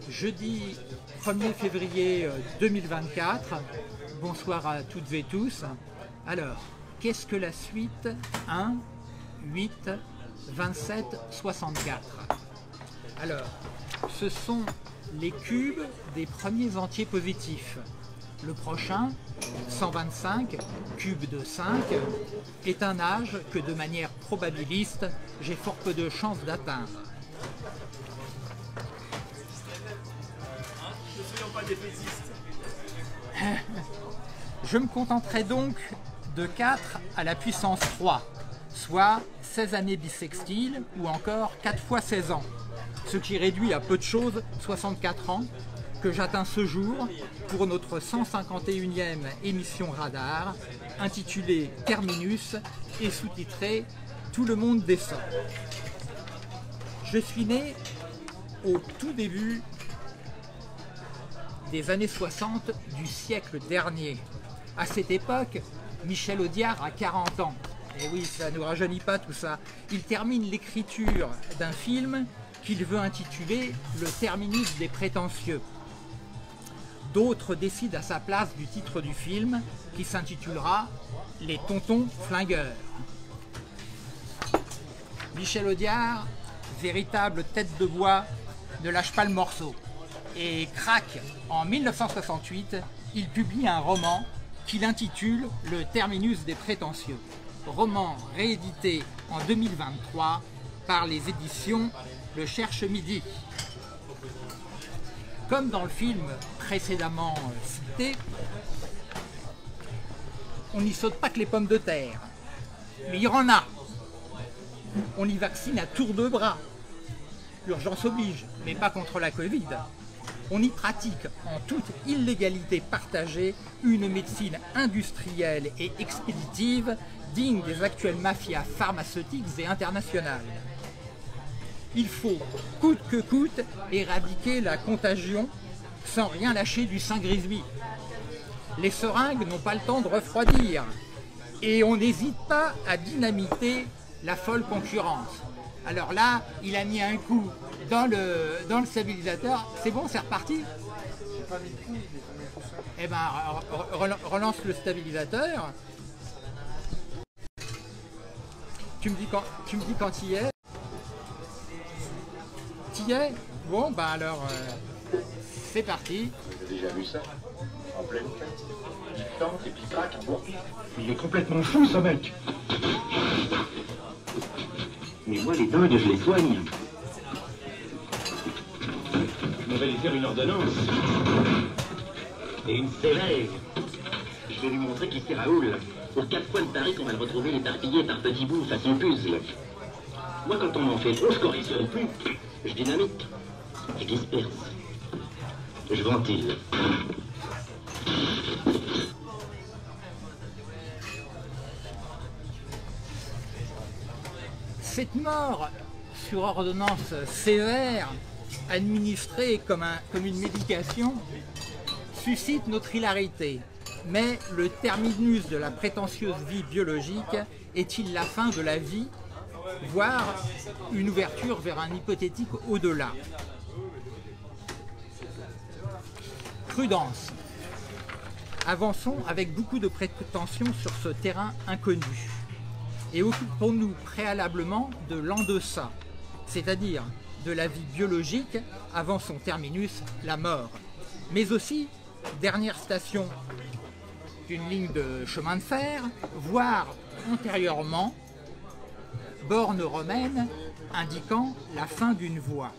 Jeudi 1er février 2024. Bonsoir à toutes et tous. Alors, qu'est-ce que la suite 1, 8, 27, 64? Alors, ce sont les cubes des premiers entiers positifs. Le prochain, 125, cube de 5, est un âge que de manière probabiliste, j'ai fort peu de chances d'atteindre. Ne soyons pas défaitistes. Je me contenterai donc de 4 à la puissance 3, soit 16 années bissextiles ou encore 4 fois 16 ans, ce qui réduit à peu de choses 64 ans que j'atteins ce jour pour notre 151e émission Radar, intitulée Terminus et sous-titrée Tout le monde descend. Je suis né au tout début des années 60 du siècle dernier. À cette époque, Michel Audiard a 40 ans. Et oui, ça ne nous rajeunit pas tout ça. Il termine l'écriture d'un film qu'il veut intituler Le Terminus des prétentieux. D'autres décident à sa place du titre du film, qui s'intitulera Les tontons flingueurs. Michel Audiard, véritable tête de bois, ne lâche pas le morceau. Et craque, en 1968, il publie un roman qu'il intitule Le Terminus des prétentieux. Roman réédité en 2023 par les éditions Le Cherche Midi. Comme dans le film précédemment cité, on n'y saute pas que les pommes de terre. Mais il y en a. On y vaccine à tour de bras. L'urgence oblige, mais pas contre la Covid. On y pratique en toute illégalité partagée une médecine industrielle et expéditive digne des actuelles mafias pharmaceutiques et internationales. Il faut, coûte que coûte, éradiquer la contagion sans rien lâcher du Saint Grisby. Les seringues n'ont pas le temps de refroidir et on n'hésite pas à dynamiter la folle concurrence. Alors là, il a mis un coup dans le stabilisateur. C'est bon, c'est reparti? Eh ben, relance le stabilisateur. Tu me dis quand il y est. T'y es? Bon, bah alors, c'est parti. J'ai déjà vu ça, en pleine tête. Il tente et puis craque un bon. Il est complètement fou, ce mec. Mais moi, les dingues, je les soigne. Je vais lui faire une ordonnance. Et une sévère. Je vais lui montrer qui c'est Raoul. Pour 4 fois le tarif, on va le retrouver éparpillé par petits bouts façon puzzle. Moi, quand on m'en fait trop, je correctionne plus. Je dynamite. Je disperse. Je ventile. Cette mort sur ordonnance sévère, administrée comme une médication, suscite notre hilarité. Mais le terminus de la prétentieuse vie biologique est-il la fin de la vie, voire une ouverture vers un hypothétique au-delà? Prudence. Avançons avec beaucoup de prétention sur ce terrain inconnu. Et occupons-nous préalablement de l'en-deçà, c'est-à-dire de la vie biologique avant son terminus, la mort. Mais aussi, dernière station d'une ligne de chemin de fer, voire antérieurement, borne romaine indiquant la fin d'une voie.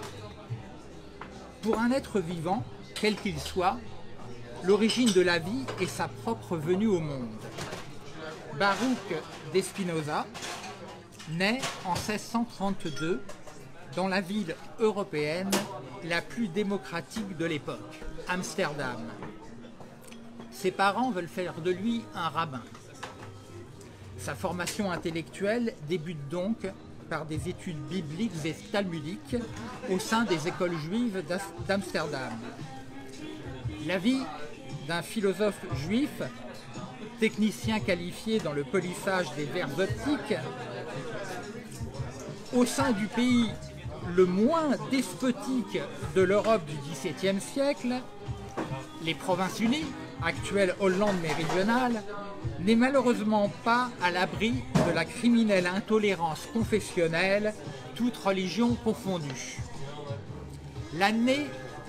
Pour un être vivant, quel qu'il soit, l'origine de la vie est sa propre venue au monde. Baruch d'Espinoza naît en 1632 dans la ville européenne la plus démocratique de l'époque, Amsterdam. Ses parents veulent faire de lui un rabbin. Sa formation intellectuelle débute donc par des études bibliques et talmudiques au sein des écoles juives d'Amsterdam. La vie d'un philosophe juif, technicien qualifié dans le polissage des verres optiques, au sein du pays le moins despotique de l'Europe du XVIIe siècle, les Provinces-Unies, actuelle Hollande méridionale, n'est malheureusement pas à l'abri de la criminelle intolérance confessionnelle, toute religion confondue. L'année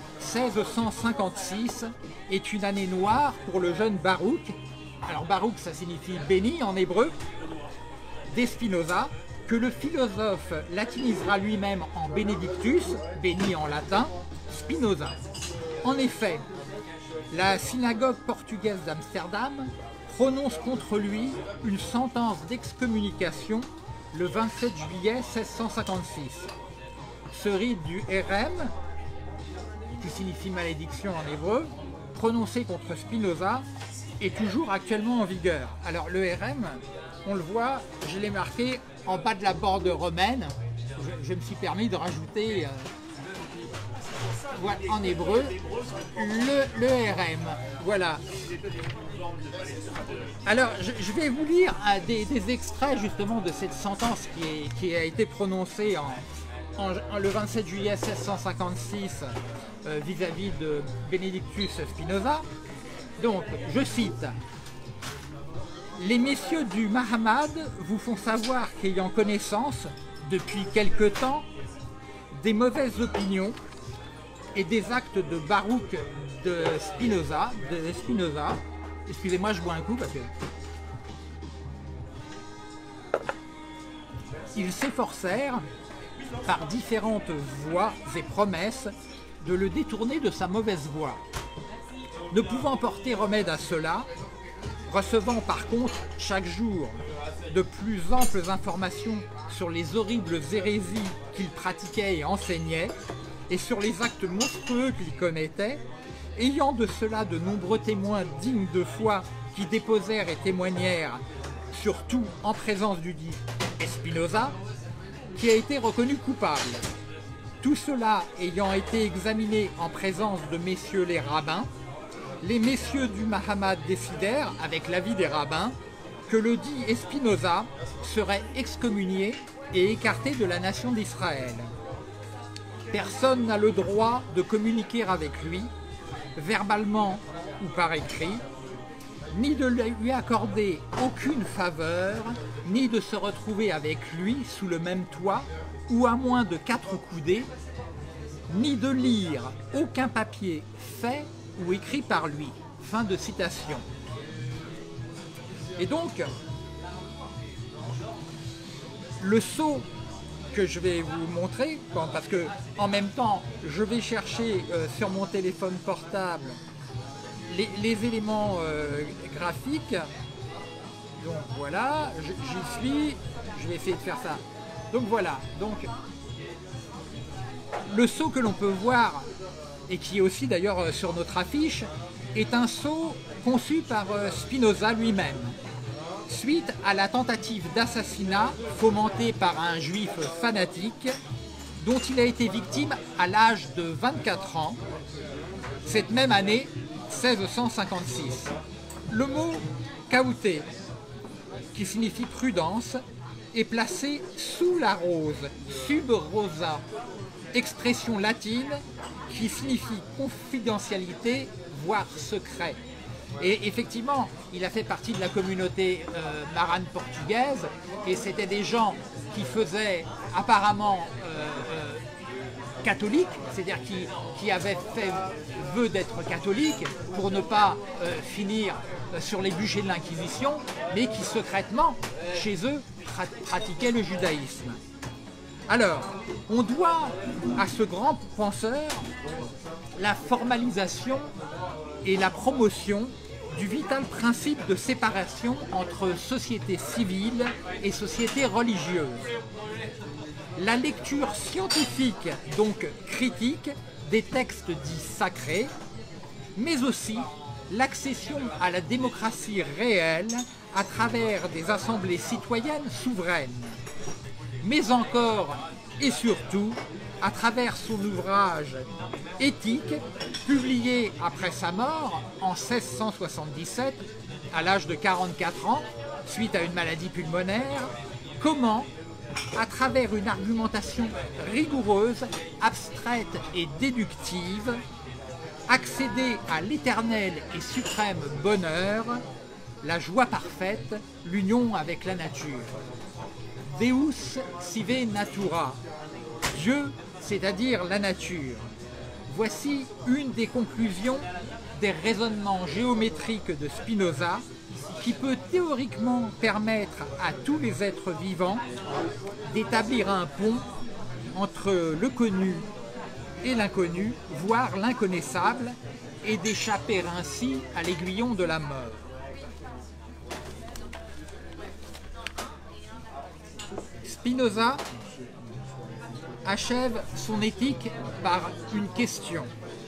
1656 est une année noire pour le jeune Baruch. Alors Baruch, ça signifie béni en hébreu, de Spinoza, que le philosophe latinisera lui-même en Benedictus, béni en latin, Spinoza. En effet, la synagogue portugaise d'Amsterdam prononce contre lui une sentence d'excommunication le 27 juillet 1656. Ce rite du Herem, qui signifie malédiction en hébreu, prononcé contre Spinoza, est toujours actuellement en vigueur. Alors le Herem, on le voit, je l'ai marqué en bas de la borde romaine. Je me suis permis de rajouter voilà, en hébreu le Herem. Voilà. Alors je vais vous lire des extraits justement de cette sentence qui a été prononcée le 27 juillet 1656 vis-à-vis de Benedictus Spinoza. Donc, je cite: « Les messieurs du Mahamad vous font savoir qu'ayant connaissance, depuis quelque temps, des mauvaises opinions et des actes de Baruch de Spinoza, excusez-moi, je bois un coup parce que... Ils s'efforcèrent, par différentes voies et promesses, de le détourner de sa mauvaise voie. Ne pouvant porter remède à cela, recevant par contre chaque jour de plus amples informations sur les horribles hérésies qu'il pratiquait et enseignait, et sur les actes monstrueux qu'il commettait, ayant de cela de nombreux témoins dignes de foi qui déposèrent et témoignèrent, surtout en présence du dit Spinoza, qui a été reconnu coupable. Tout cela ayant été examiné en présence de messieurs les rabbins, les messieurs du Mahamad décidèrent, avec l'avis des rabbins, que le dit Spinoza serait excommunié et écarté de la nation d'Israël. Personne n'a le droit de communiquer avec lui, verbalement ou par écrit, ni de lui accorder aucune faveur, ni de se retrouver avec lui sous le même toit, ou à moins de 4 coudées, ni de lire aucun papier fait ou écrit par lui. Fin de citation. Et donc, le sceau que je vais vous montrer, parce que en même temps, je vais chercher sur mon téléphone portable les éléments graphiques. Donc voilà, j'y suis, je vais essayer de faire ça. Donc voilà, donc le sceau que l'on peut voir, et qui est aussi d'ailleurs sur notre affiche, est un sceau conçu par Spinoza lui-même, suite à la tentative d'assassinat fomentée par un juif fanatique dont il a été victime à l'âge de 24 ans, cette même année 1656. Le mot « caute », qui signifie prudence, est placé sous la rose, sub rosa, expression latine qui signifie confidentialité, voire secret. Et effectivement, il a fait partie de la communauté marane portugaise, et c'était des gens qui faisaient apparemment catholiques, c'est-à-dire qui avaient fait vœu d'être catholiques pour ne pas finir sur les bûchers de l'Inquisition, mais qui secrètement, chez eux, pratiquaient le judaïsme. Alors, on doit à ce grand penseur la formalisation et la promotion du vital principe de séparation entre société civile et société religieuse. La lecture scientifique, donc critique, des textes dits sacrés, mais aussi l'accession à la démocratie réelle à travers des assemblées citoyennes souveraines, mais encore et surtout à travers son ouvrage Éthique, publié après sa mort en 1677, à l'âge de 44 ans, suite à une maladie pulmonaire, Comment à travers une argumentation rigoureuse, abstraite et déductive, accéder à l'éternel et suprême bonheur, la joie parfaite, l'union avec la nature. Deus sive natura, Dieu, c'est-à-dire la nature. Voici une des conclusions des raisonnements géométriques de Spinoza, qui peut théoriquement permettre à tous les êtres vivants d'établir un pont entre le connu et l'inconnu, voire l'inconnaissable, et d'échapper ainsi à l'aiguillon de la mort. Spinoza achève son éthique par une question.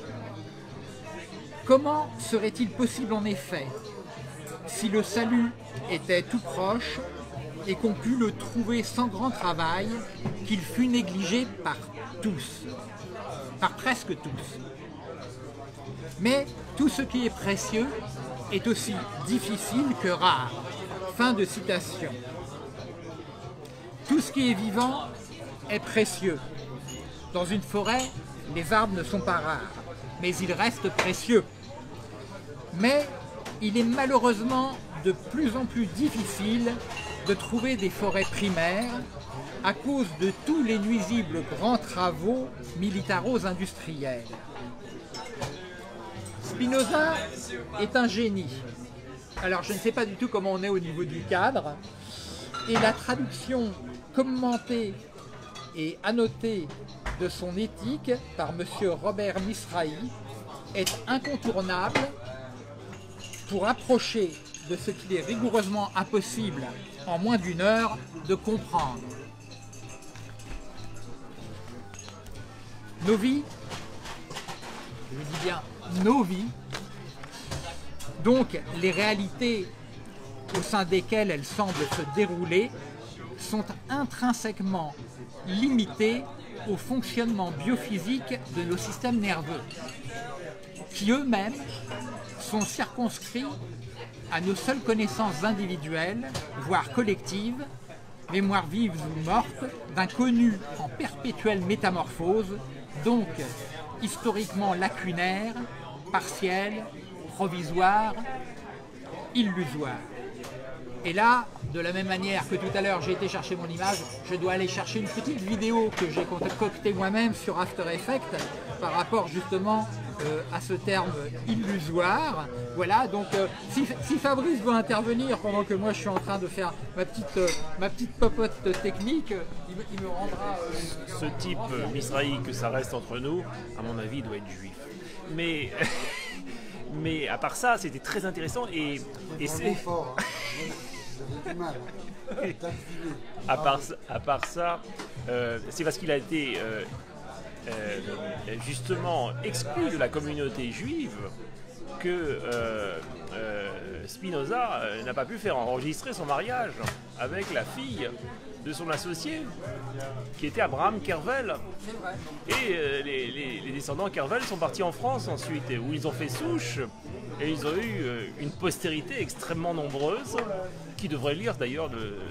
Comment serait-il possible en effet, si le salut était tout proche et qu'on pût le trouver sans grand travail, qu'il fût négligé par tous, par presque tous? Mais tout ce qui est précieux est aussi difficile que rare. Fin de citation. Tout ce qui est vivant est précieux. Dans une forêt, les arbres ne sont pas rares, mais ils restent précieux. Mais il est malheureusement de plus en plus difficile de trouver des forêts primaires à cause de tous les nuisibles grands travaux militaro-industriels. Spinoza est un génie. Alors je ne sais pas du tout comment on est au niveau du cadre, et la traduction commentée et annotée de son éthique par M. Robert Misrahi est incontournable pour approcher de ce qu'il est rigoureusement impossible en moins d'une heure de comprendre. Nos vies, je dis bien nos vies, donc les réalités au sein desquelles elles semblent se dérouler, sont intrinsèquement limitées au fonctionnement biophysique de nos systèmes nerveux, qui eux-mêmes sont circonscrits à nos seules connaissances individuelles, voire collectives, mémoire vive ou morte, d'un connu en perpétuelle métamorphose, donc historiquement lacunaire, partiel, provisoire, illusoire. Et là, de la même manière que tout à l'heure j'ai été chercher mon image, je dois aller chercher une petite vidéo que j'ai concoctée moi-même sur After Effects par rapport justement à ce terme illusoire. Voilà, donc si Fabrice veut intervenir pendant que moi je suis en train de faire ma petite popote technique, il me rendra... Ce type Misrahi, que ça reste entre nous, à mon avis, doit être juif. Mais à part ça, c'était très intéressant et c'est... À part ça, c'est parce qu'il a été justement exclu de la communauté juive que Spinoza n'a pas pu faire enregistrer son mariage avec la fille de son associé, qui était Abraham Kervel. Et les descendants Kervel sont partis en France ensuite, où ils ont fait souche, et ils ont eu une postérité extrêmement nombreuse, qui devrait lire d'ailleurs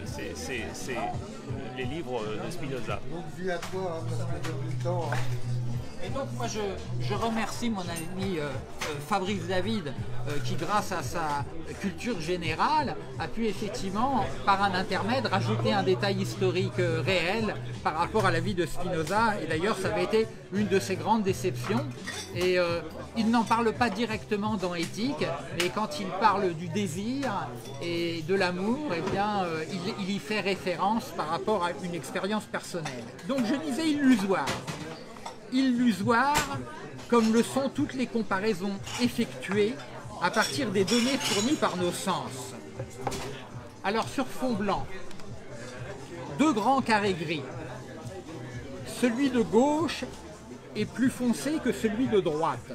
les livres de Spinoza. Donc vie à toi, parce que depuis le temps... Et donc moi je remercie mon ami Fabrice David qui, grâce à sa culture générale, a pu effectivement par un intermède rajouter un détail historique réel par rapport à la vie de Spinoza, et d'ailleurs ça avait été une de ses grandes déceptions. Et il n'en parle pas directement dans Éthique, mais quand il parle du désir et de l'amour, eh bien il y fait référence par rapport à une expérience personnelle. Donc je disais illusoire. Illusoire, comme le sont toutes les comparaisons effectuées à partir des données fournies par nos sens. Alors sur fond blanc, deux grands carrés gris. Celui de gauche est plus foncé que celui de droite.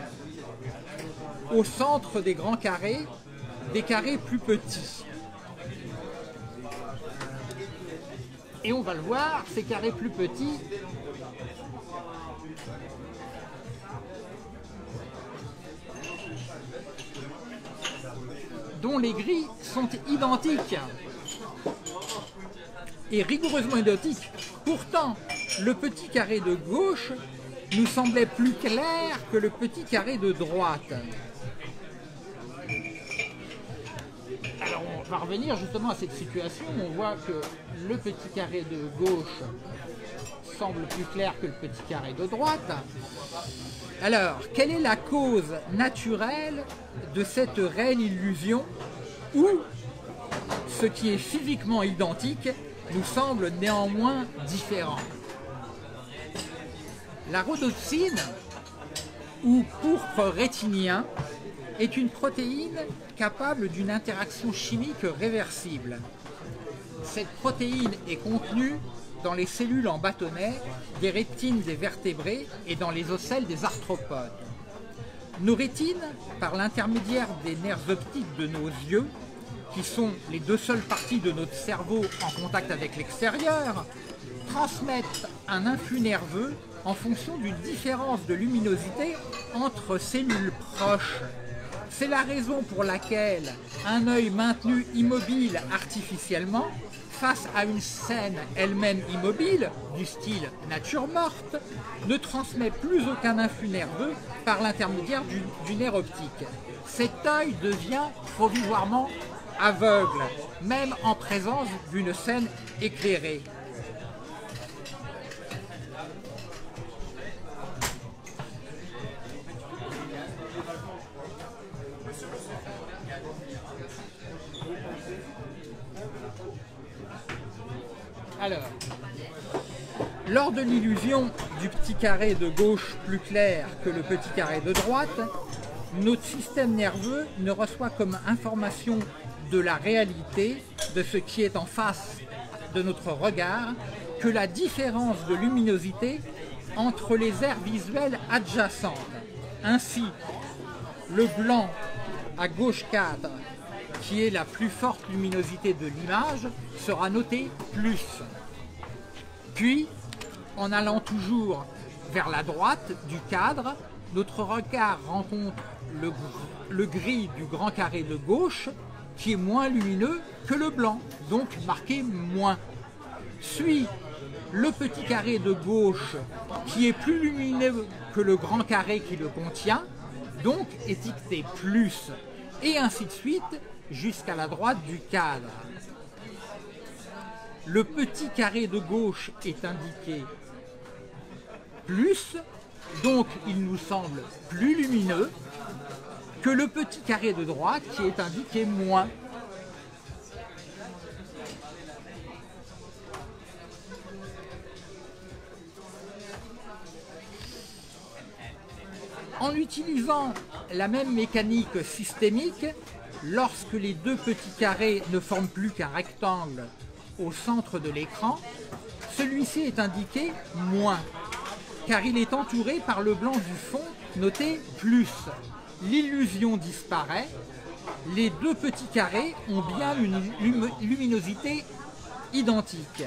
Au centre des grands carrés, des carrés plus petits. Et on va le voir, ces carrés plus petits dont les gris sont identiques. est rigoureusement identique. Pourtant, le petit carré de gauche nous semblait plus clair que le petit carré de droite. Alors on va revenir justement à cette situation où on voit que le petit carré de gauche semble plus clair que le petit carré de droite. Alors, quelle est la cause naturelle de cette réelle illusion où ce qui est physiquement identique nous semble néanmoins différent? La rhodopsine, ou pourpre rétinien, est une protéine capable d'une interaction chimique réversible. Cette protéine est contenue dans les cellules en bâtonnets des rétines des vertébrés et dans les ocelles des arthropodes. Nos rétines, par l'intermédiaire des nerfs optiques de nos yeux, qui sont les deux seules parties de notre cerveau en contact avec l'extérieur, transmettent un influx nerveux en fonction d'une différence de luminosité entre cellules proches. C'est la raison pour laquelle un œil maintenu immobile artificiellement face à une scène elle-même immobile, du style nature morte, ne transmet plus aucun influx nerveux par l'intermédiaire du nerf optique. Cet œil devient provisoirement aveugle, même en présence d'une scène éclairée. Alors, lors de l'illusion du petit carré de gauche plus clair que le petit carré de droite, notre système nerveux ne reçoit comme information de la réalité, de ce qui est en face de notre regard, que la différence de luminosité entre les aires visuelles adjacentes. Ainsi, le blanc à gauche 4, qui est la plus forte luminosité de l'image, sera noté plus. Puis, en allant toujours vers la droite du cadre, notre regard rencontre le gris du grand carré de gauche, qui est moins lumineux que le blanc, donc marqué moins. Suit le petit carré de gauche, qui est plus lumineux que le grand carré qui le contient, donc étiqueté plus, et ainsi de suite, jusqu'à la droite du cadre. Le petit carré de gauche est indiqué plus, donc il nous semble plus lumineux que le petit carré de droite qui est indiqué moins. En utilisant la même mécanique systémique, lorsque les deux petits carrés ne forment plus qu'un rectangle au centre de l'écran, celui-ci est indiqué moins, car il est entouré par le blanc du fond noté plus. L'illusion disparaît, les deux petits carrés ont bien une luminosité identique.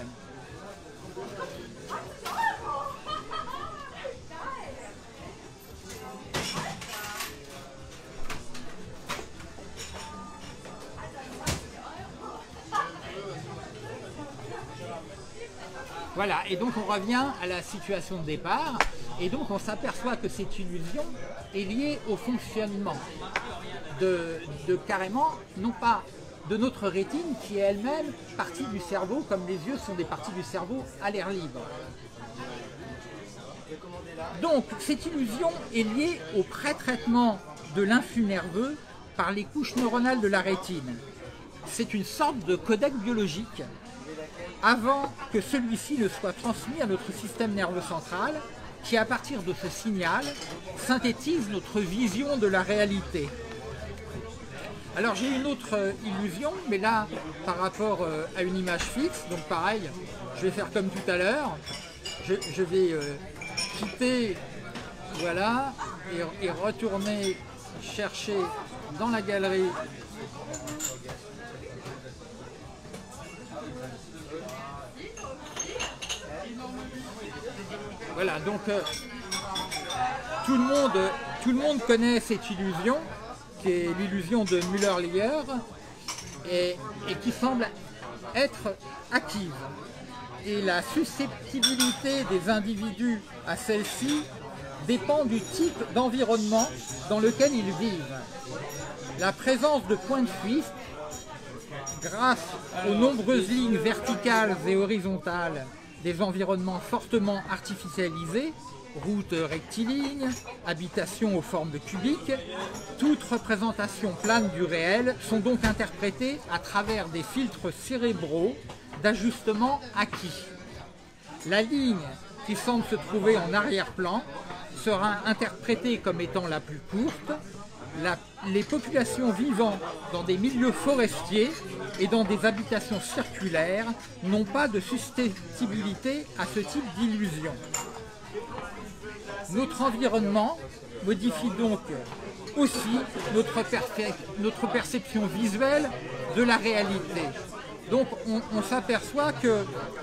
Voilà, et donc on revient à la situation de départ, et donc on s'aperçoit que cette illusion est liée au fonctionnement de carrément, non pas de notre rétine qui est elle-même partie du cerveau, comme les yeux sont des parties du cerveau à l'air libre. Donc cette illusion est liée au pré-traitement de l'influx nerveux par les couches neuronales de la rétine. C'est une sorte de codec biologique avant que celui-ci ne soit transmis à notre système nerveux central, qui à partir de ce signal synthétise notre vision de la réalité. Alors j'ai une autre illusion, mais là par rapport à une image fixe, donc pareil, je vais faire comme tout à l'heure, je vais quitter, voilà, et retourner chercher dans la galerie Voilà, donc tout le monde connaît cette illusion, qui est l'illusion de Müller-Lyer, et qui semble être acquise. Et la susceptibilité des individus à celle-ci dépend du type d'environnement dans lequel ils vivent. La présence de points de fuite, grâce aux nombreuses lignes verticales et horizontales des environnements fortement artificialisés, routes rectilignes, habitations aux formes de cubiques, toutes représentations planes du réel sont donc interprétées à travers des filtres cérébraux d'ajustement acquis. La ligne qui semble se trouver en arrière-plan sera interprétée comme étant la plus courte. Les populations vivant dans des milieux forestiers et dans des habitations circulaires n'ont pas de susceptibilité à ce type d'illusion. Notre environnement modifie donc aussi notre perception visuelle de la réalité. Donc on s'aperçoit que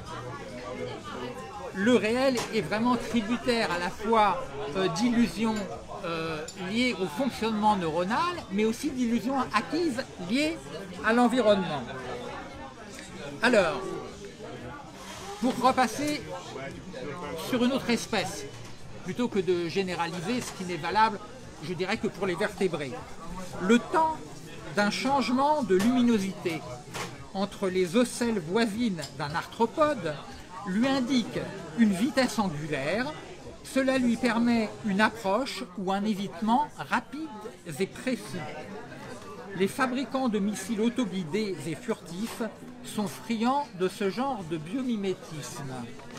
le réel est vraiment tributaire à la fois d'illusions liées au fonctionnement neuronal, mais aussi d'illusions acquises liées à l'environnement. Alors, pour repasser sur une autre espèce, plutôt que de généraliser ce qui n'est valable, je dirais que pour les vertébrés, le temps d'un changement de luminosité entre les ocelles voisines d'un arthropode lui indique une vitesse angulaire. Cela lui permet une approche ou un évitement rapide et précis. Les fabricants de missiles autoguidés et furtifs sont friands de ce genre de biomimétisme.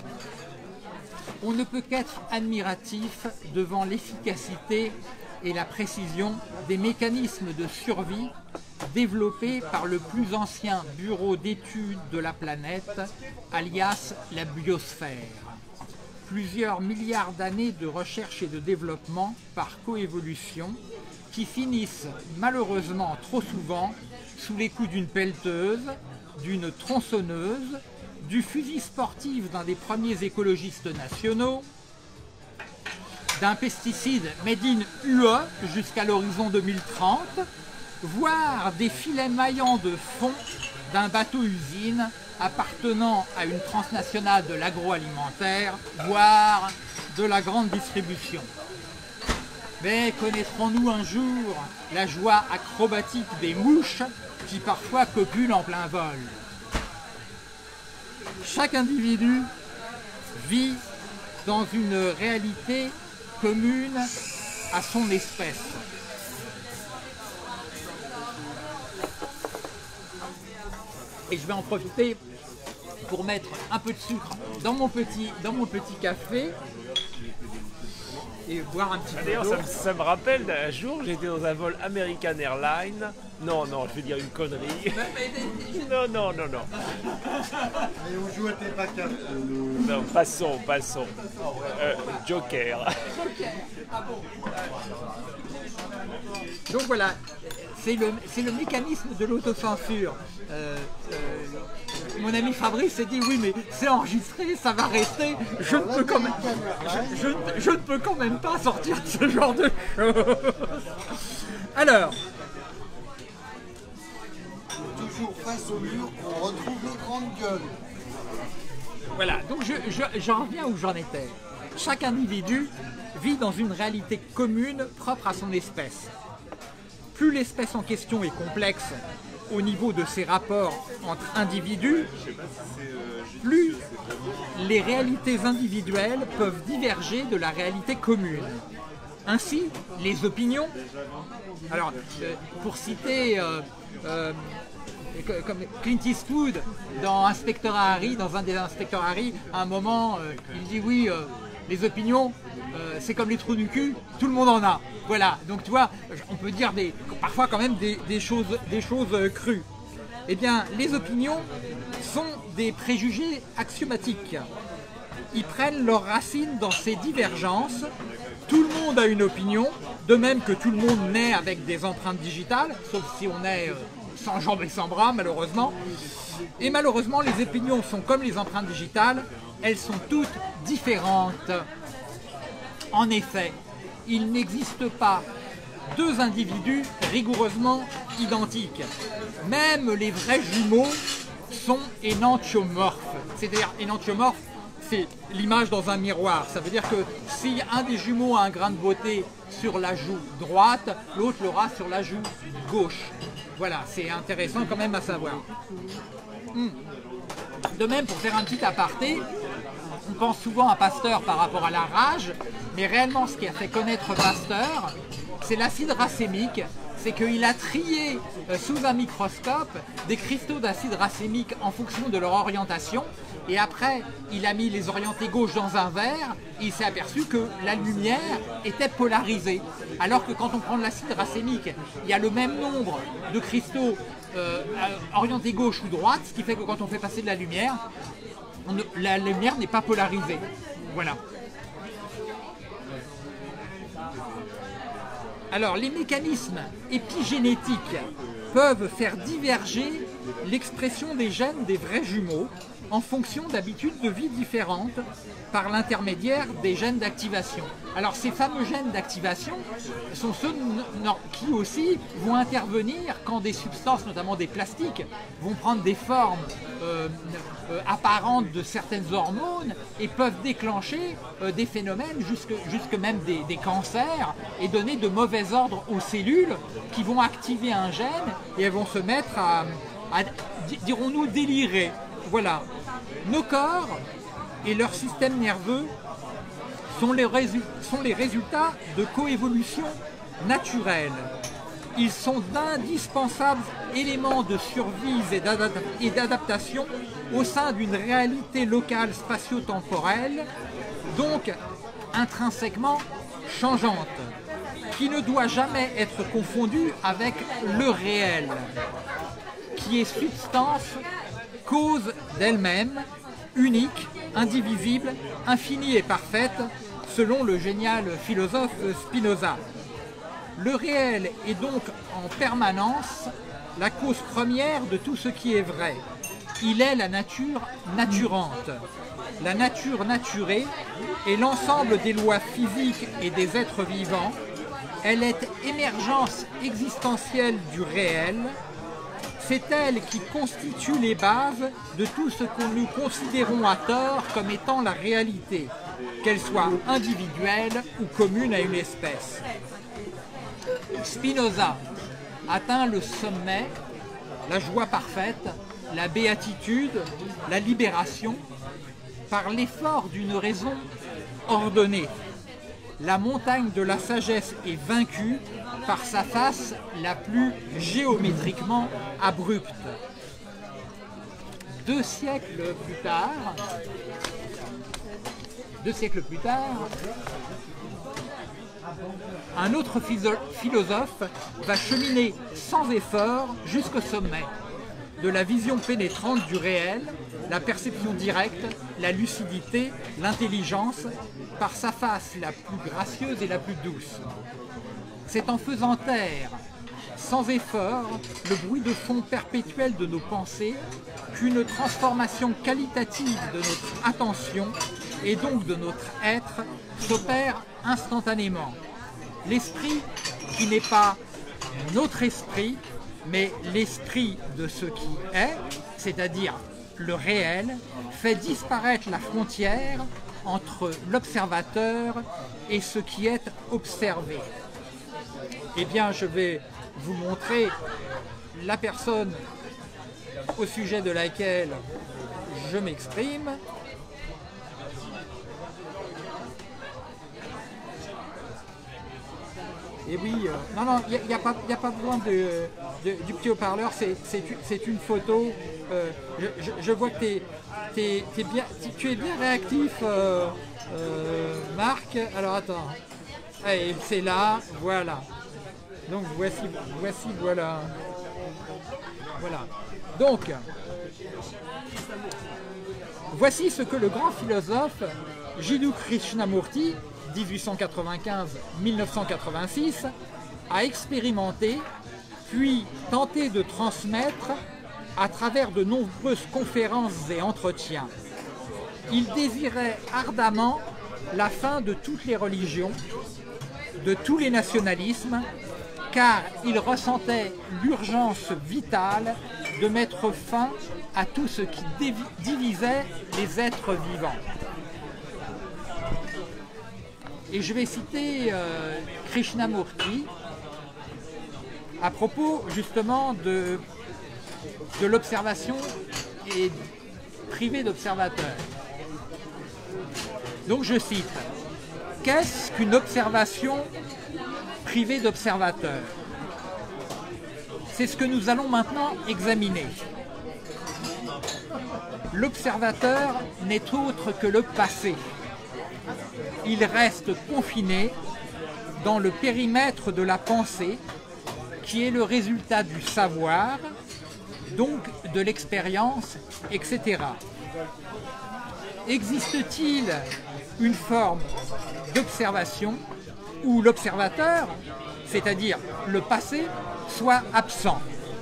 On ne peut qu'être admiratif devant l'efficacité et la précision des mécanismes de survie développés par le plus ancien bureau d'études de la planète, alias la biosphère. Plusieurs milliards d'années de recherche et de développement par coévolution qui finissent malheureusement trop souvent sous les coups d'une pelleteuse, d'une tronçonneuse, du fusil sportif d'un des premiers écologistes nationaux, d'un pesticide made in UE jusqu'à l'horizon 2030, voire des filets maillants de fond d'un bateau-usine appartenant à une transnationale de l'agroalimentaire, voire de la grande distribution. Mais connaîtrons-nous un jour la joie acrobatique des mouches qui parfois copulent en plein vol? Chaque individu vit dans une réalité commune à son espèce. Et je vais en profiter pour mettre un peu de sucre dans mon petit café et boire un petit peu d'eau. D'ailleurs, ça me rappelle d'un jour, j'étais dans un vol American Airlines. Non, je vais dire une connerie. Non. Et on joue à tes pas cartes. Non, passons. Joker. Donc voilà, c'est le mécanisme de l'autocensure. Mon ami Fabrice s'est dit oui mais c'est enregistré, ça va rester, je ne peux quand même pas sortir de ce genre de choses. Alors, Toujours face au mur, on retrouve les grandes gueules. voilà, donc j'en reviens où j'en étais. Chaque individu vit dans une réalité commune propre à son espèce. Plus l'espèce en question est complexe au niveau de ses rapports entre individus, plus les réalités individuelles peuvent diverger de la réalité commune. Ainsi, les opinions, alors pour citer comme Clint Eastwood dans Inspecteur Harry, dans un des Inspecteurs Harry, à un moment, il dit oui, les opinions, c'est comme les trous du cul, tout le monde en a. Voilà, donc tu vois, on peut dire parfois quand même des choses crues. Eh bien, les opinions sont des préjugés axiomatiques. Ils prennent leurs racines dans ces divergences. Tout le monde a une opinion, de même que tout le monde naît avec des empreintes digitales, sauf si on est sans jambes et sans bras, malheureusement. Et malheureusement, les opinions sont comme les empreintes digitales, elles sont toutes différentes. En effet, il n'existe pas deux individus rigoureusement identiques. Même les vrais jumeaux sont énantiomorphes. C'est-à-dire, énantiomorphe, c'est l'image dans un miroir. Ça veut dire que si un des jumeaux a un grain de beauté sur la joue droite, l'autre l'aura sur la joue gauche. Voilà, c'est intéressant quand même à savoir. De même, pour faire un petit aparté, on pense souvent à Pasteur par rapport à la rage, mais réellement ce qui a fait connaître Pasteur, c'est l'acide racémique. C'est qu'il a trié sous un microscope des cristaux d'acide racémique en fonction de leur orientation, et après il a mis les orientés gauche dans un verre, et il s'est aperçu que la lumière était polarisée. Alors que quand on prend de l'acide racémique, il y a le même nombre de cristaux orientés gauche ou droite, ce qui fait que quand on fait passer de la lumière n'est pas polarisée. Voilà. Alors, les mécanismes épigénétiques peuvent faire diverger l'expression des gènes des vrais jumeaux en fonction d'habitudes de vie différentes par l'intermédiaire des gènes d'activation. Alors, ces fameux gènes d'activation sont ceux qui aussi vont intervenir quand des substances, notamment des plastiques, vont prendre des formes apparentes de certaines hormones et peuvent déclencher des phénomènes, jusque même des cancers, et donner de mauvais ordres aux cellules qui vont activer un gène et elles vont se mettre à dirons-nous, délirer. Voilà. Nos corps et leur système nerveux sont les résultats de coévolution naturelle. Ils sont d'indispensables éléments de survie et d'adaptation au sein d'une réalité locale spatio-temporelle, donc intrinsèquement changeante, qui ne doit jamais être confondue avec le réel, qui est substance, cause d'elle-même, unique, indivisible, infinie et parfaite, selon le génial philosophe Spinoza. Le réel est donc en permanence la cause première de tout ce qui est vrai. Il est la nature naturante. La nature naturée est l'ensemble des lois physiques et des êtres vivants. Elle est émergence existentielle du réel. C'est elle qui constitue les bases de tout ce que nous considérons à tort comme étant la réalité, qu'elle soit individuelle ou commune à une espèce. Spinoza atteint le sommet, la joie parfaite, la béatitude, la libération, par l'effort d'une raison ordonnée. La montagne de la sagesse est vaincue par sa face la plus géométriquement abrupte. 2 siècles plus tard, un autre philosophe va cheminer sans effort jusqu'au sommet de la vision pénétrante du réel, la perception directe, la lucidité, l'intelligence, par sa face la plus gracieuse et la plus douce. C'est en faisant taire, sans effort, le bruit de fond perpétuel de nos pensées, qu'une transformation qualitative de notre attention et donc de notre être s'opère instantanément. L'esprit qui n'est pas notre esprit, mais l'esprit de ce qui est, c'est-à-dire le réel, fait disparaître la frontière entre l'observateur et ce qui est observé. Eh bien, je vais vous montrer la personne au sujet de laquelle je m'exprime. Et oui, non, il n'y a pas besoin du petit haut-parleur, c'est une photo. Je vois que tu es bien réactif, Marc. Alors attends, allez, c'est là, voilà. Donc voilà. Voilà. Donc, voici ce que le grand philosophe Jiddu Krishnamurti, 1895-1986, a expérimenté, puis tenté de transmettre à travers de nombreuses conférences et entretiens. Il désirait ardemment la fin de toutes les religions, de tous les nationalismes, car il ressentait l'urgence vitale de mettre fin à tout ce qui divisait les êtres vivants. Et je vais citer Krishnamurti à propos justement de l'observation et privée d'observateur. Donc je cite: qu'est-ce qu'une observation privée d'observateur? C'est ce que nous allons maintenant examiner. L'observateur n'est autre que le passé. Il reste confiné dans le périmètre de la pensée, qui est le résultat du savoir, donc de l'expérience, etc. Existe-t-il une forme d'observation où l'observateur, c'est-à-dire le passé, soit absent?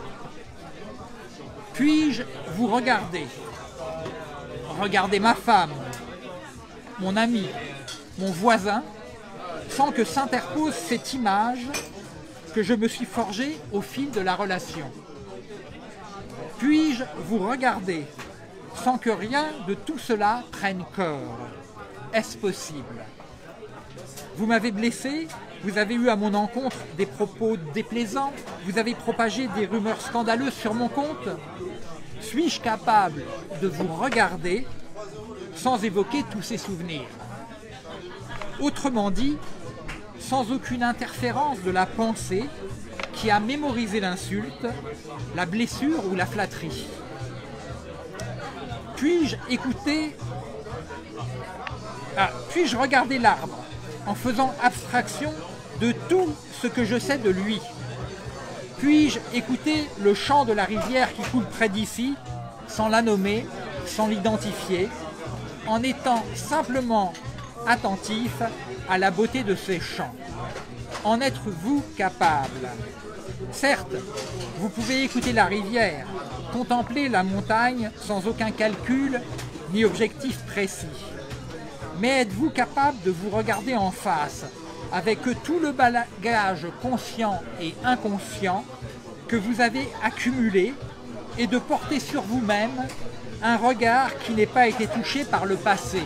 Puis-je vous regarder? Regarder ma femme, mon ami, mon voisin, sans que s'interpose cette image que je me suis forgée au fil de la relation? Puis-je vous regarder sans que rien de tout cela prenne corps? Est-ce possible? Vous m'avez blessé, vous avez eu à mon encontre des propos déplaisants, vous avez propagé des rumeurs scandaleuses sur mon compte. Suis-je capable de vous regarder sans évoquer tous ces souvenirs? Autrement dit, sans aucune interférence de la pensée qui a mémorisé l'insulte, la blessure ou la flatterie. Puis-je regarder l'arbre en faisant abstraction de tout ce que je sais de lui? Puis-je écouter le chant de la rivière qui coule près d'ici, sans la nommer, sans l'identifier, en étant simplement attentif à la beauté de ces chants? En êtes-vous capable? Certes, vous pouvez écouter la rivière, contempler la montagne sans aucun calcul ni objectif précis. Mais êtes-vous capable de vous regarder en face avec tout le bagage conscient et inconscient que vous avez accumulé et de porter sur vous-même un regard qui n'ait pas été touché par le passé?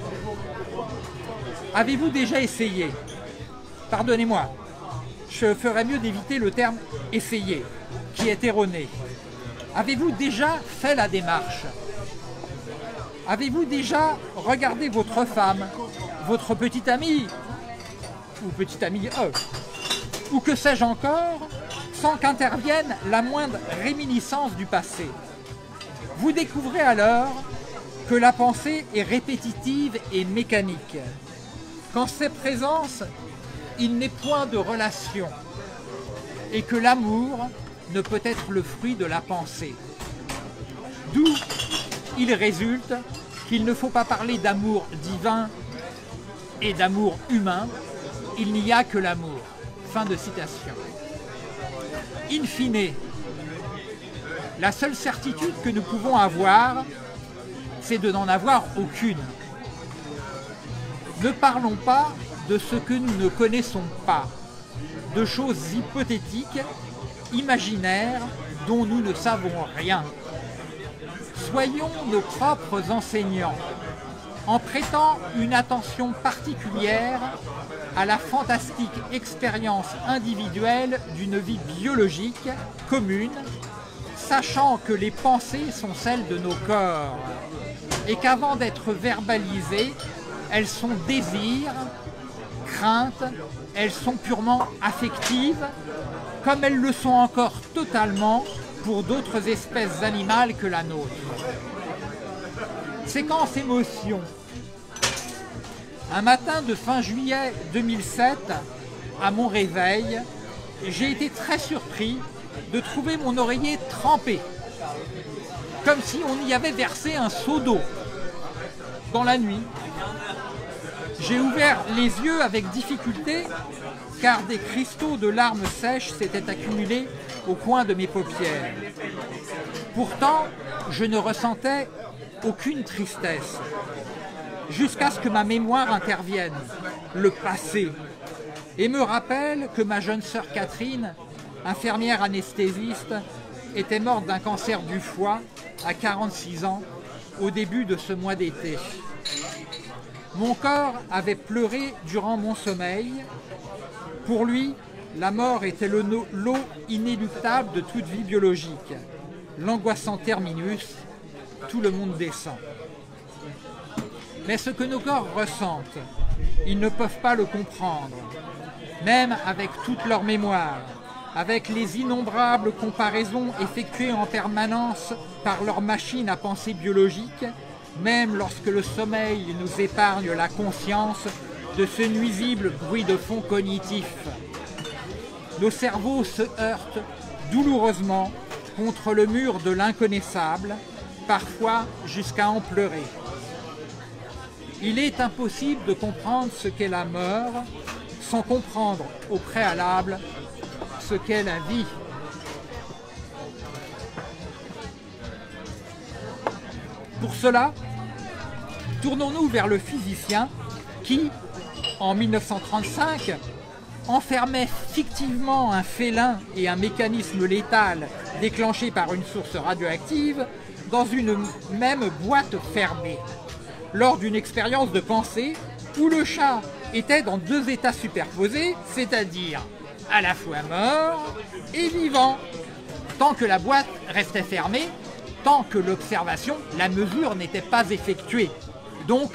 Avez-vous déjà essayé? Pardonnez-moi, je ferais mieux d'éviter le terme « essayer » qui est erroné. Avez-vous déjà fait la démarche? Avez-vous déjà regardé votre femme, votre petite amie, ou petite amie ou que sais-je encore, sans qu'intervienne la moindre réminiscence du passé? Vous découvrez alors que la pensée est répétitive et mécanique, qu'en ses présences, il n'est point de relation, et que l'amour ne peut être le fruit de la pensée. D'où il résulte qu'il ne faut pas parler d'amour divin et d'amour humain, il n'y a que l'amour. Fin de citation. In fine, la seule certitude que nous pouvons avoir, c'est de n'en avoir aucune. Ne parlons pas de ce que nous ne connaissons pas, de choses hypothétiques, imaginaires, dont nous ne savons rien. Soyons nos propres enseignants, en prêtant une attention particulière à la fantastique expérience individuelle d'une vie biologique commune, sachant que les pensées sont celles de nos corps, et qu'avant d'être verbalisées, elles sont désirs, craintes, elles sont purement affectives, comme elles le sont encore totalement pour d'autres espèces animales que la nôtre. Séquence émotion. Un matin de fin juillet 2007, à mon réveil, j'ai été très surpris de trouver mon oreiller trempé, comme si on y avait versé un seau d'eau. Dans la nuit, j'ai ouvert les yeux avec difficulté, car des cristaux de larmes sèches s'étaient accumulés au coin de mes paupières. Pourtant, je ne ressentais aucune tristesse, jusqu'à ce que ma mémoire intervienne, le passé, et me rappelle que ma jeune sœur Catherine, infirmière anesthésiste, était morte d'un cancer du foie à 46 ans au début de ce mois d'été. Mon corps avait pleuré durant mon sommeil. Pour lui, la mort était le lot inéluctable de toute vie biologique. L'angoissant terminus, tout le monde descend. Mais ce que nos corps ressentent, ils ne peuvent pas le comprendre, même avec toute leur mémoire, avec les innombrables comparaisons effectuées en permanence par leur machine à penser biologique, même lorsque le sommeil nous épargne la conscience de ce nuisible bruit de fond cognitif. Nos cerveaux se heurtent douloureusement contre le mur de l'inconnaissable, parfois jusqu'à en pleurer. Il est impossible de comprendre ce qu'est la mort sans comprendre au préalable ce qu'est la vie. Pour cela, tournons-nous vers le physicien qui, en 1935, enfermait fictivement un félin et un mécanisme létal déclenché par une source radioactive dans une même boîte fermée, lors d'une expérience de pensée où le chat était dans deux états superposés, c'est-à-dire à la fois mort et vivant, tant que la boîte restait fermée, tant que l'observation, la mesure n'était pas effectuée, donc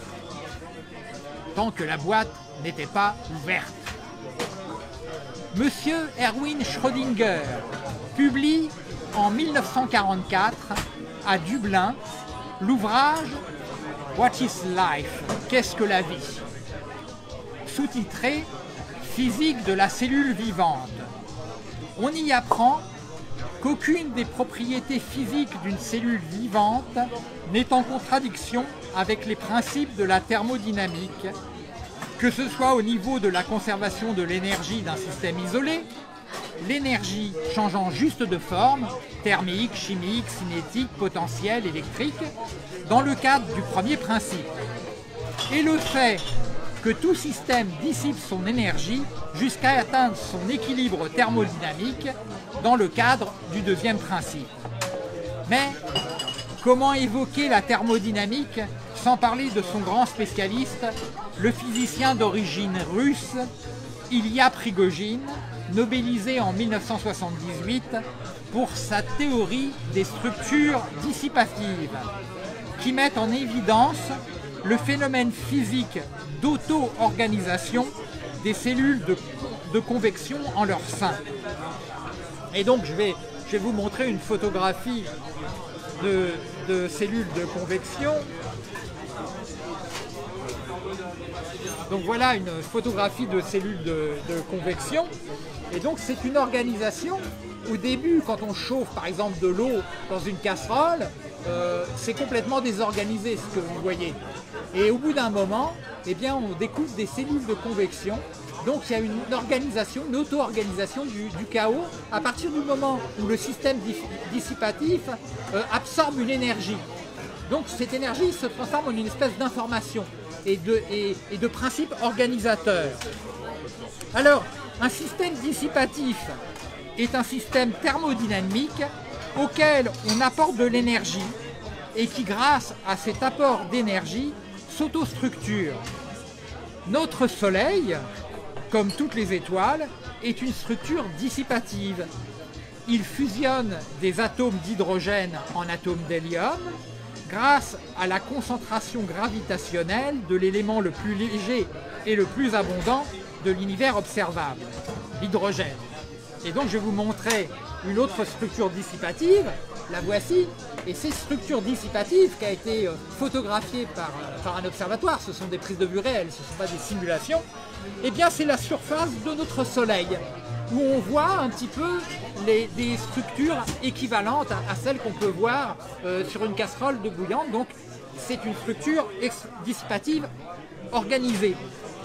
tant que la boîte n'était pas ouverte. Monsieur Erwin Schrödinger publie en 1944 à Dublin l'ouvrage « What is life ? Qu'est-ce que la vie ?» sous-titré « Physique de la cellule vivante ». On y apprend qu'aucune des propriétés physiques d'une cellule vivante n'est en contradiction avec les principes de la thermodynamique, que ce soit au niveau de la conservation de l'énergie d'un système isolé, l'énergie changeant juste de forme, thermique, chimique, cinétique, potentielle, électrique, dans le cadre du premier principe, et le fait que tout système dissipe son énergie jusqu'à atteindre son équilibre thermodynamique dans le cadre du deuxième principe. Mais comment évoquer la thermodynamique sans parler de son grand spécialiste, le physicien d'origine russe, Ilya Prigogine, nobelisé en 1978 pour sa théorie des structures dissipatives, qui mettent en évidence le phénomène physique d'auto-organisation des cellules de convection en leur sein. Et donc je vais vous montrer une photographie de cellules de convection. Donc voilà une photographie de cellules de convection. Et donc c'est une organisation. Au début, quand on chauffe par exemple de l'eau dans une casserole, c'est complètement désorganisé ce que vous voyez. Et au bout d'un moment, eh bien, on découvre des cellules de convection. Donc il y a une organisation, une auto-organisation du chaos à partir du moment où le système dissipatif absorbe une énergie. Donc cette énergie se transforme en une espèce d'information et de principe organisateur. Alors, un système dissipatif est un système thermodynamique auquel on apporte de l'énergie et qui, grâce à cet apport d'énergie, s'autostructure. Notre Soleil, comme toutes les étoiles, est une structure dissipative. Il fusionne des atomes d'hydrogène en atomes d'hélium grâce à la concentration gravitationnelle de l'élément le plus léger et le plus abondant de l'univers observable, l'hydrogène. Et donc je vais vous montrer une autre structure dissipative, la voici, et cette structure dissipative qui a été photographiée par un observatoire, ce sont des prises de vue réelles, ce ne sont pas des simulations, eh bien c'est la surface de notre Soleil, où on voit un petit peu des structures équivalentes à celles qu'on peut voir sur une casserole de bouillante. Donc c'est une structure dissipative organisée.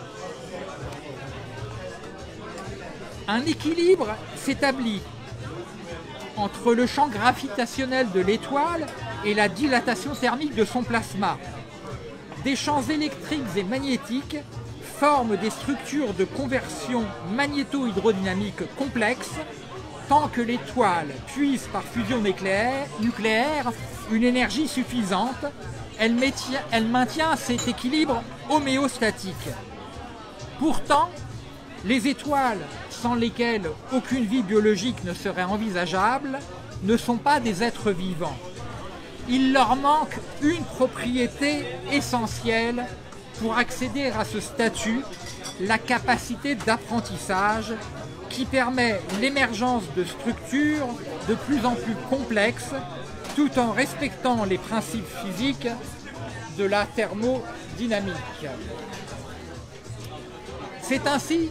Un équilibre s'établit entre le champ gravitationnel de l'étoile et la dilatation thermique de son plasma. Des champs électriques et magnétiques forment des structures de conversion magnéto-hydrodynamique complexes tant que l'étoile puise par fusion nucléaire une énergie suffisante, elle maintient cet équilibre homéostatique. Pourtant, les étoiles sans lesquelles aucune vie biologique ne serait envisageable ne sont pas des êtres vivants. Il leur manque une propriété essentielle pour accéder à ce statut, la capacité d'apprentissage qui permet l'émergence de structures de plus en plus complexes tout en respectant les principes physiques de la thermodynamique. C'est ainsi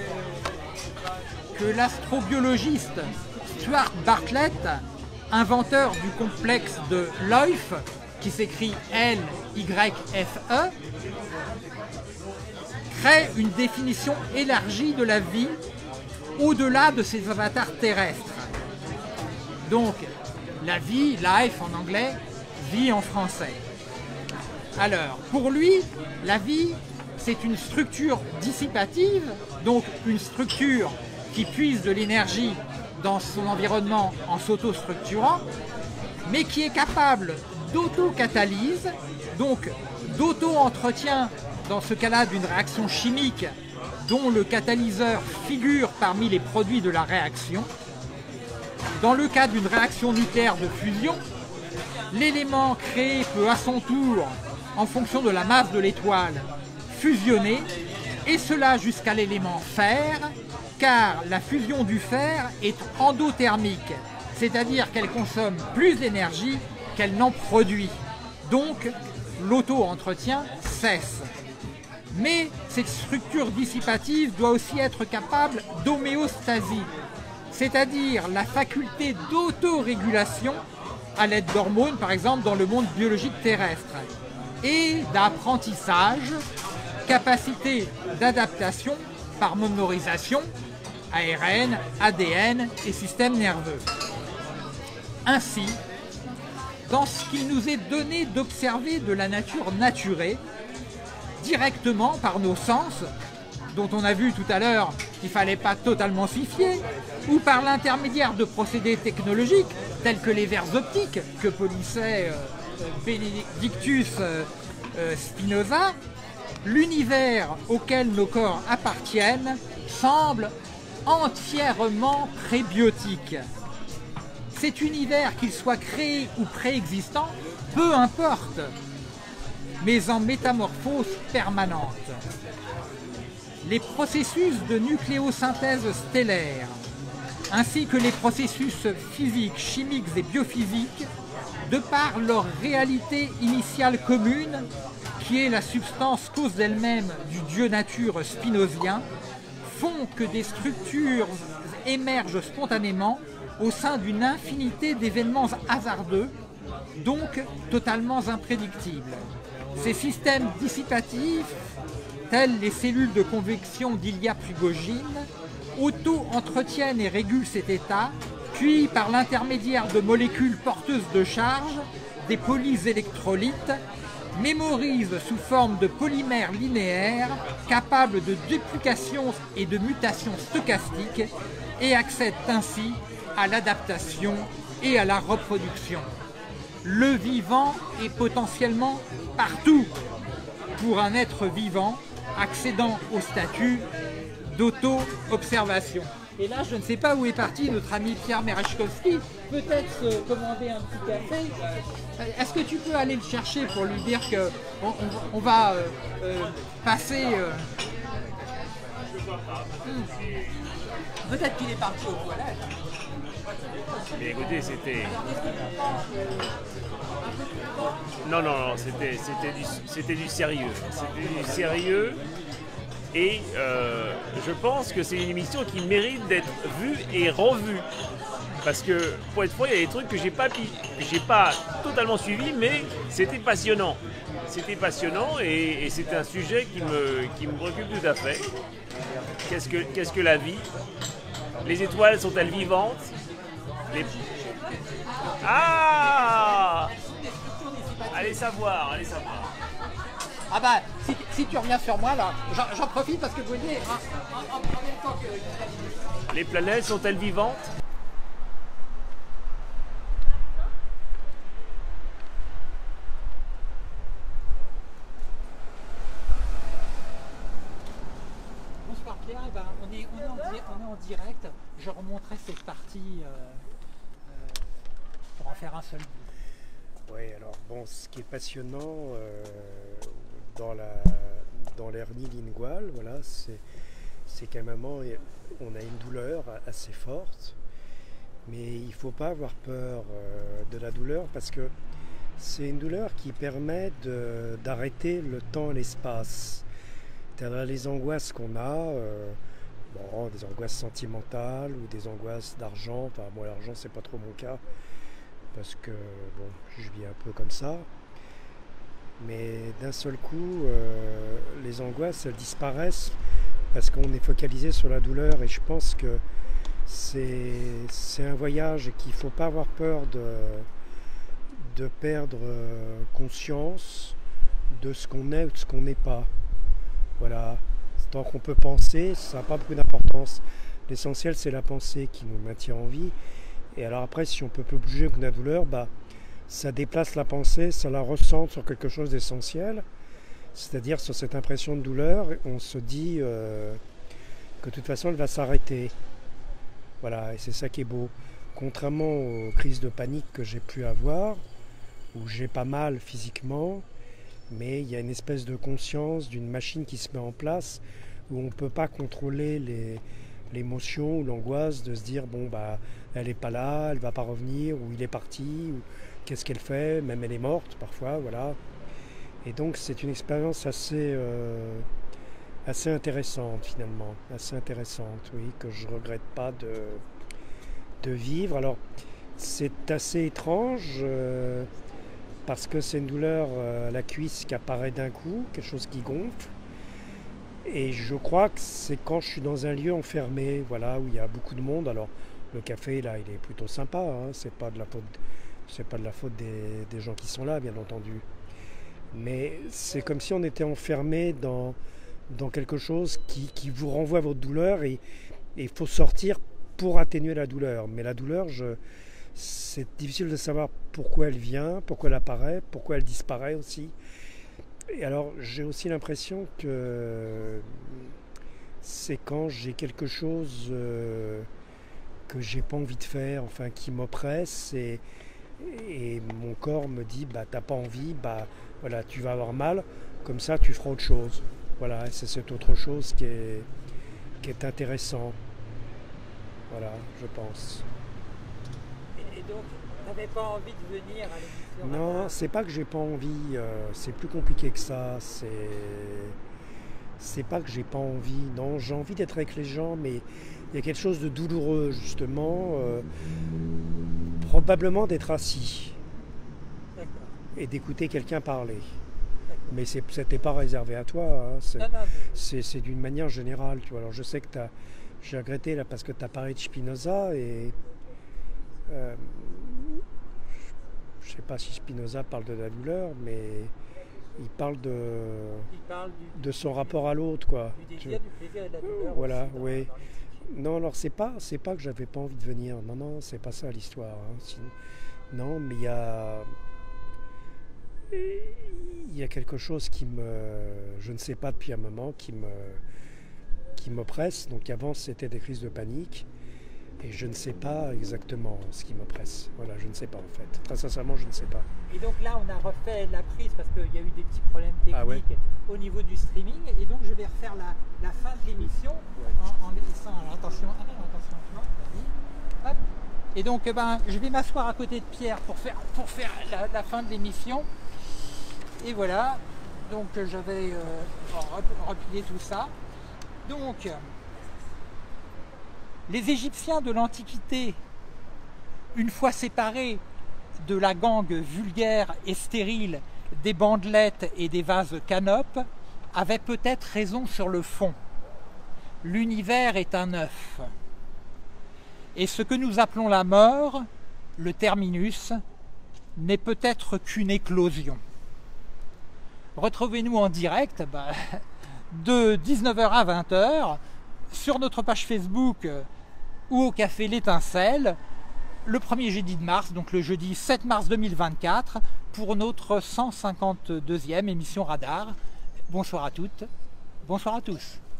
que l'astrobiologiste Stuart Bartlett, inventeur du complexe de Liouville, qui s'écrit L-Y-F-E, crée une définition élargie de la vie au-delà de ses avatars terrestres. Donc, la vie, life en anglais, vie en français. Alors, pour lui, la vie, c'est une structure dissipative, donc une structure qui puise de l'énergie dans son environnement en s'auto-structurant, mais qui est capable d'auto-catalyse, donc d'auto-entretien dans ce cas-là d'une réaction chimique dont le catalyseur figure parmi les produits de la réaction. Dans le cas d'une réaction nucléaire de fusion, l'élément créé peut à son tour, en fonction de la masse de l'étoile, fusionner, et cela jusqu'à l'élément fer, car la fusion du fer est endothermique, c'est-à-dire qu'elle consomme plus d'énergie qu'elle n'en produit. Donc, l'auto-entretien cesse. Mais cette structure dissipative doit aussi être capable d'homéostasie, c'est-à-dire la faculté d'autorégulation à l'aide d'hormones, par exemple dans le monde biologique terrestre, et d'apprentissage, capacité d'adaptation par mémorisation, ARN, ADN et système nerveux. Ainsi, dans ce qu'il nous est donné d'observer de la nature naturée, directement par nos sens, dont on a vu tout à l'heure qu'il ne fallait pas totalement s'y fier, ou par l'intermédiaire de procédés technologiques tels que les verres optiques que polissait Benedictus Spinoza, l'univers auquel nos corps appartiennent semble entièrement prébiotique. Cet univers, qu'il soit créé ou préexistant, peu importe, mais en métamorphose permanente. Les processus de nucléosynthèse stellaire, ainsi que les processus physiques, chimiques et biophysiques, de par leur réalité initiale commune, qui est la substance cause d'elle-même du Dieu nature spinozien, font que des structures émergent spontanément au sein d'une infinité d'événements hasardeux, donc totalement imprédictibles. Ces systèmes dissipatifs, tels les cellules de convection d'Ilya Prigogine, auto-entretiennent et régulent cet état, puis par l'intermédiaire de molécules porteuses de charge, des polyélectrolytes, mémorisent sous forme de polymères linéaires capables de duplication et de mutation stochastique et accèdent ainsi à l'adaptation et à la reproduction. Le vivant est potentiellement partout pour un être vivant accédant au statut d'auto-observation. Et là, je ne sais pas où est parti notre ami Pierre Merechkowski, peut-être se commander un petit café. Est-ce que tu peux aller le chercher pour lui dire qu'on va passer... Peut-être qu'il est parti aux toilettes. Mais écoutez, c'était... Non, c'était du sérieux. C'était du sérieux. Et je pense que c'est une émission qui mérite d'être vue et revue. Parce que, pour être franc, il y a des trucs que j'ai pas totalement suivis, mais c'était passionnant. C'était passionnant et c'est un sujet qui me préoccupe tout à fait. Qu'est-ce que la vie? Les étoiles sont-elles vivantes? Ah! Allez savoir. Ah bah, si tu reviens sur moi, là, j'en profite parce que vous voyez, en même temps que... Les planètes sont-elles vivantes? en direct, je remonterai cette partie pour en faire un seul bout. Oui, alors bon, ce qui est passionnant dans l'hernie linguale, voilà, c'est qu'à un moment, on a une douleur assez forte, mais il ne faut pas avoir peur de la douleur parce que c'est une douleur qui permet d'arrêter le temps et l'espace. C'est-à-dire les angoisses qu'on a, des angoisses sentimentales ou des angoisses d'argent, enfin moi l'argent c'est pas trop mon cas, parce que bon, je vis un peu comme ça. Mais d'un seul coup, les angoisses, elles disparaissent parce qu'on est focalisé sur la douleur. Et je pense que c'est un voyage et qu'il ne faut pas avoir peur de perdre conscience de ce qu'on est ou de ce qu'on n'est pas. Voilà. Tant qu'on peut penser, ça n'a pas beaucoup d'importance. L'essentiel, c'est la pensée qui nous maintient en vie. Et alors après, si on peut plus bouger que la douleur, ça déplace la pensée, ça la recentre sur quelque chose d'essentiel, c'est-à-dire sur cette impression de douleur, on se dit que de toute façon elle va s'arrêter. Voilà, et c'est ça qui est beau. Contrairement aux crises de panique que j'ai pu avoir, où j'ai pas mal physiquement, mais il y a une espèce de conscience d'une machine qui se met en place, où on ne peut pas contrôler l'émotion ou l'angoisse de se dire elle n'est pas là, elle ne va pas revenir, ou il est parti, ou qu'est-ce qu'elle fait, même elle est morte parfois, voilà. Et donc c'est une expérience assez intéressante finalement, assez intéressante, oui, que je ne regrette pas de vivre. Alors c'est assez étrange parce que c'est une douleur à la cuisse qui apparaît d'un coup, quelque chose qui gonfle. Et je crois que c'est quand je suis dans un lieu enfermé, voilà, où il y a beaucoup de monde. Alors le café là, il est plutôt sympa, hein, c'est pas de la faute des gens qui sont là, bien entendu. Mais c'est comme si on était enfermé dans quelque chose qui vous renvoie à votre douleur et il faut sortir pour atténuer la douleur. Mais la douleur, c'est difficile de savoir pourquoi elle vient, pourquoi elle apparaît, pourquoi elle disparaît aussi. Et alors j'ai aussi l'impression que c'est quand j'ai quelque chose que j'ai pas envie de faire, enfin qui m'oppresse et mon corps me dit t'as pas envie, voilà, tu vas avoir mal, comme ça tu feras autre chose. Voilà, c'est cette autre chose qui est intéressant. Voilà, je pense. Et donc, tu n'avais pas envie de venir à l'émission? Non, c'est pas que j'ai pas envie, c'est plus compliqué que ça. C'est pas que j'ai pas envie, non, j'ai envie d'être avec les gens, mais il y a quelque chose de douloureux justement, probablement d'être assis et d'écouter quelqu'un parler. Mais c'était pas réservé à toi, hein. C'est d'une manière générale, tu vois. Alors je sais que j'ai regretté là parce que tu as parlé de Spinoza et je sais pas si Spinoza parle de la douleur, mais il parle de son rapport à l'autre, quoi. Du désir, du plaisir et de la douleur. Voilà, aussi, oui. Non, alors c'est pas que j'avais pas envie de venir. Non, c'est pas ça l'histoire. Hein. Non, mais il y a quelque chose je ne sais pas depuis un moment, qui m'oppresse. Donc avant c'était des crises de panique. Et je ne sais pas exactement ce qui m'oppresse. Voilà, je ne sais pas en fait. Très sincèrement, je ne sais pas. Et donc là, on a refait la prise parce qu'il y a eu des petits problèmes techniques au niveau du streaming. Et donc, je vais refaire la fin de l'émission en laissant... Alors, attention, non, vas-y. Hop. Et donc, je vais m'asseoir à côté de Pierre pour faire la fin de l'émission. Et voilà. Donc, j'avais replié tout ça. Donc... Les Égyptiens de l'Antiquité, une fois séparés de la gangue vulgaire et stérile des bandelettes et des vases canopes, avaient peut-être raison sur le fond. L'univers est un œuf. Et ce que nous appelons la mort, le terminus, n'est peut-être qu'une éclosion. Retrouvez-nous en direct de 19h à 20h sur notre page Facebook ou au café L'Étincelle le 1er jeudi de mars, donc le jeudi 7 mars 2024 pour notre 152e émission Radar. Bonsoir à toutes, bonsoir à tous.